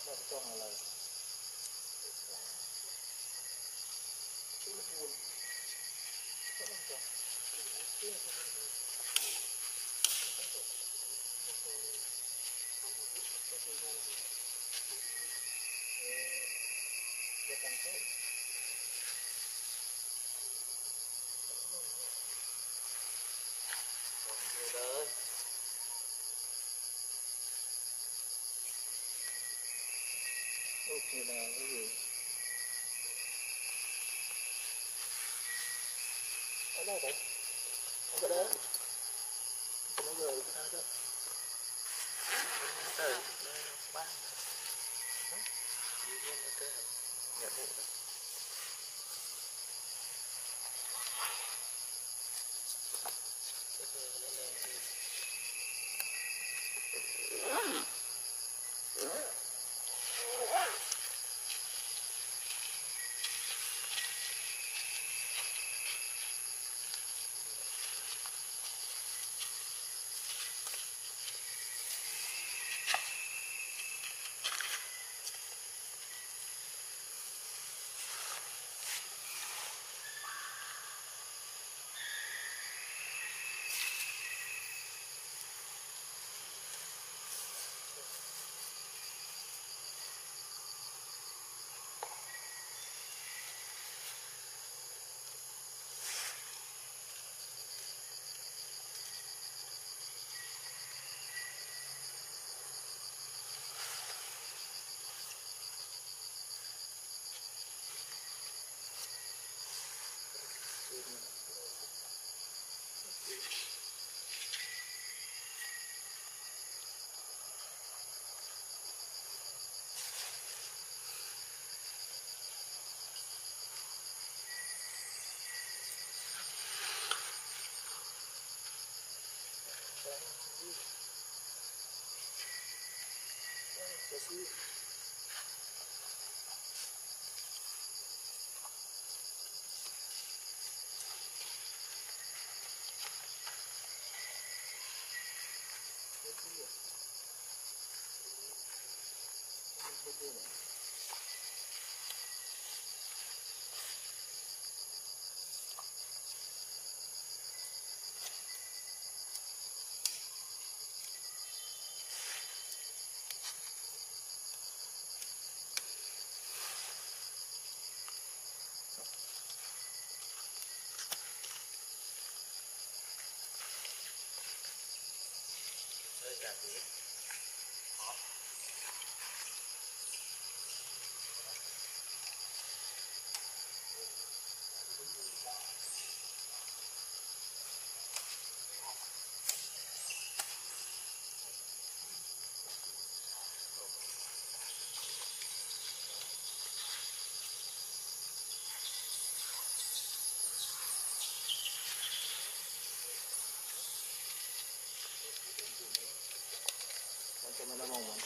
nó cho hàng lời chứ nó buồn nó không cho cái tăng tốt đời ok là cái gì ở đâu vậy ở đây mọi người sao đó tới ba đi lên tới nhận bộ rồi cho nó mong mình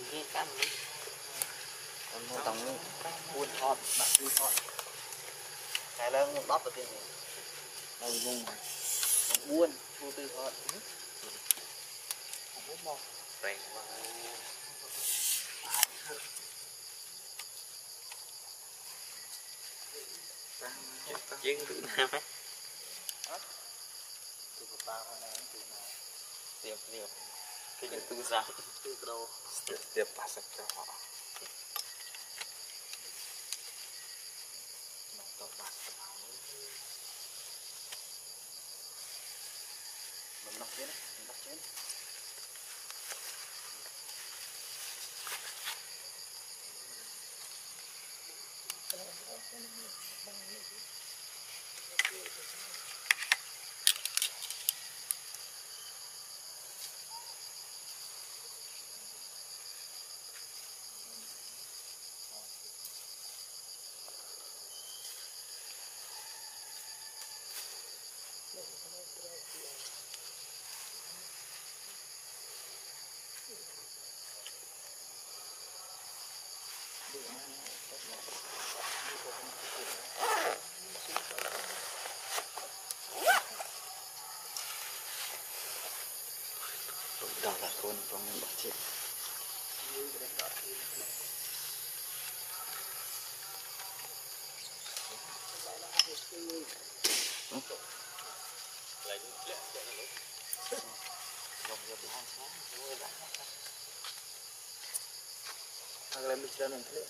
nghe cam còn mua tổng buôn thọt bạn buôn thọt cái là một bắp ở trên này đây vùng buôn thu tư thọt không biết mò rèn vào nhưng tự nam ấy từ ba hôm nay từ nào tiệp cái gì từ sao từ đâu tiệp ba sạch cho họ mình đọc trên mình đọc trên đó là con mình bắt chết lên bên trên này thế